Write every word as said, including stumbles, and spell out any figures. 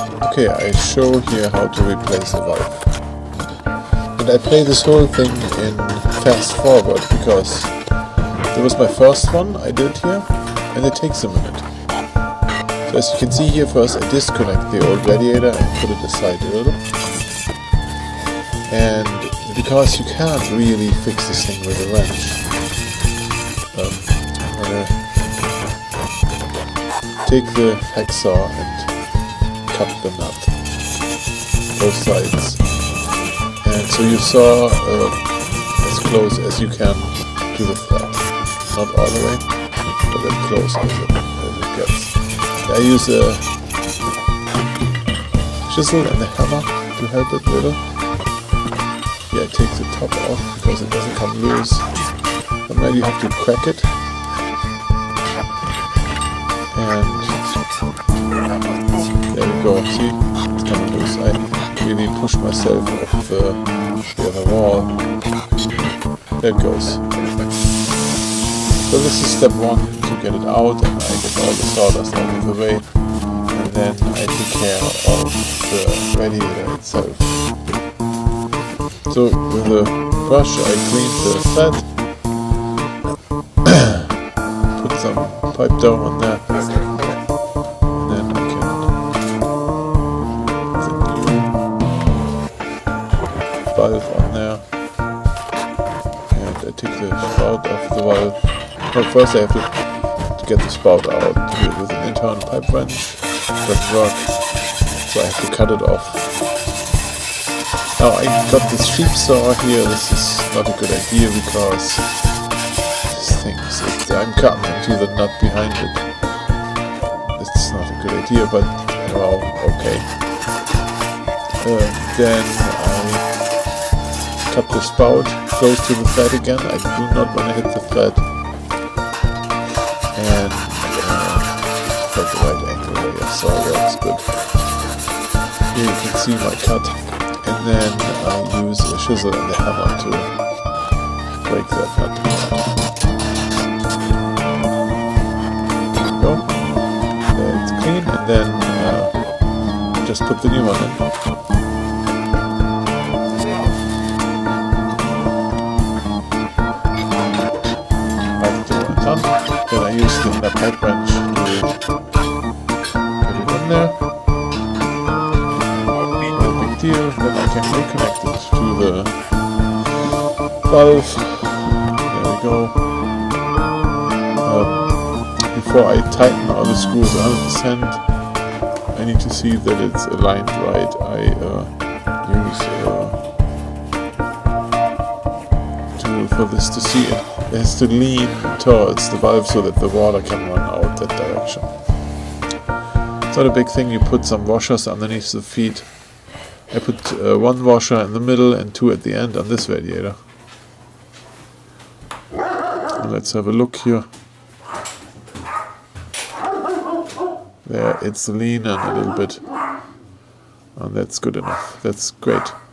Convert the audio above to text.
Okay, I show here how to replace a valve. And I play this whole thing in fast forward because that was my first one I did here, and it takes a minute. So as you can see here, first I disconnect the old radiator and put it aside a little. And because you can't really fix this thing with a wrench, um, I'm gonna take the hacksaw and cut the nut, both sides. And so you saw uh, as close as you can to the thread. Not all the way, but as close as it, as it gets. I use a chisel and a hammer to help it a little. Yeah, I take the top off because it doesn't come loose. And then you have to crack it. And there we go, see? It's coming loose. I really push myself off the, the other wall. There it goes. So this is step one, to get it out, and I get all the sawdust out of the way. And then I take care of the radiator itself. So with a brush I clean the thread, put some pipe down on there, and then I can put the new valve on there, and I take the spout off the valve. No, first I have to, to get the spout out with an internal pipe wrench. It doesn't work, so I have to cut it off. Now I got this sheep saw here. This is not a good idea because this thing, it, I'm cutting into the nut behind it. It's not a good idea, but well, okay. Uh, then I cut the spout close to the thread again. I do not want to hit the thread. And uh, got the right angle there. Yeah, so that's good. Here you can see my cut. And then I use a chisel and a hammer to break that nut apart. There we go. That's clean, and then uh, just put the new one in. After done, then I use the pipe wrench to put it in there. Deal, then I can reconnect it to the valve. There we go. Um, before I tighten all the screws one hundred percent, I need to see that it's aligned right. I uh, use a tool for this to see it. It has to lean towards the valve so that the water can run out that direction. It's not a big thing. You put some washers underneath the feet. I put uh, one washer in the middle and two at the end on this radiator. And let's have a look here. There, it's leaning a little bit. And that's good enough. That's great.